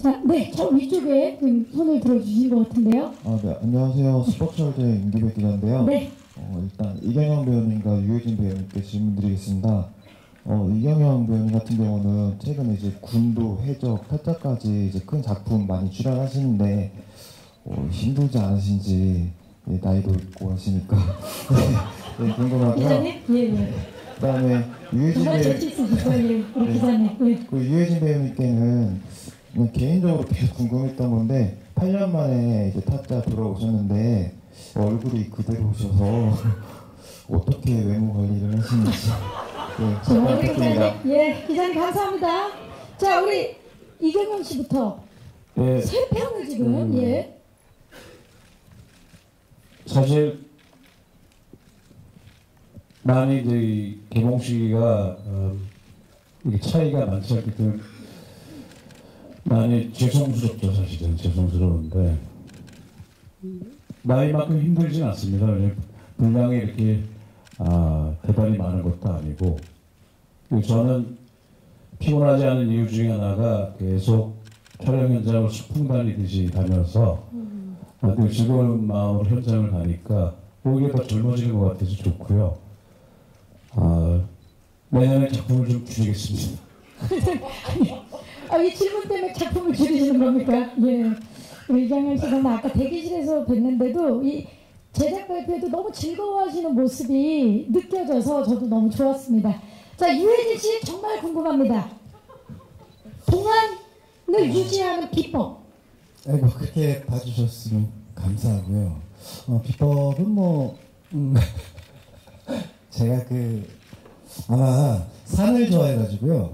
자, 네, 저 위쪽에 손을 들어주신 것 같은데요. 네, 안녕하세요. 스포츠월드 임기배 기자인데요. 네. 일단 이경영 배우님과 유해진 배우님께 질문드리겠습니다. 이경영 배우님 같은 경우는 최근에 이제 군도, 해적, 타짜까지 이제 큰 작품 많이 출연하시는데 힘들지 않으신지, 나이도 있고 하시니까 네, 궁금하고요. 기자님? 예. 그다음에 유해진 정말 재치있으시고요, 우리 기자님. 예. 그 유해진 배우님께는 그냥 개인적으로 계속 궁금했던 건데 8년 만에 이제 타짜 돌아오셨는데 얼굴이 그대로셔서 어떻게 외모 관리를 하시는지 잘 부탁드립니다. 예, 기자님 감사합니다. 자, 우리 이경영 씨부터 예, 새 편을 지금 예. 사실 많이 이제 이 개봉 시기가 이게 차이가 많지 않기 때문에 많이 죄송스럽죠. 사실은 죄송스러운데 나이만큼 힘들진 않습니다. 왜냐면 분량이 이렇게 대단히 많은 것도 아니고, 저는 피곤하지 않은 이유 중에 하나가 계속 촬영 현장을 소풍 다니듯이 다녀서 늘 즐거운 마음으로 현장을 가니까 오히려 더 젊어지는 것 같아서 좋고요. 내년에 작품을 좀 줄이겠습니다. 이 질문 때문에 작품을 줄이시는 겁니까? 예. 우리 이경영 씨는 아까 대기실에서 뵀는데도 이 제작 발표에도 너무 즐거워하시는 모습이 느껴져서 저도 너무 좋았습니다. 자, 유해진 씨 정말 궁금합니다. 동안을 유지하는 비법. 아이고, 그렇게 봐주셨으면 감사하고요. 비법은 제가 아마 산을 좋아해가지고요.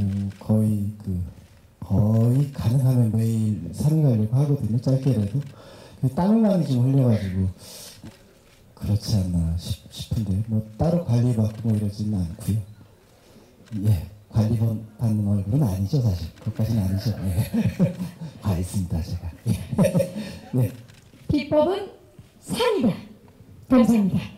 거의 가능하면 매일 산을 가려고 하거든요. 짧게라도. 땀을 많이 좀 흘려가지고 그렇지 않나 싶은데 따로 관리받고 이러지는 않고요. 예, 관리받는 얼굴은 아니죠, 사실. 그것까지는 아니죠. 예. 알겠습니다, 제가. 예. 네. 비법은 산이다. 감사합니다.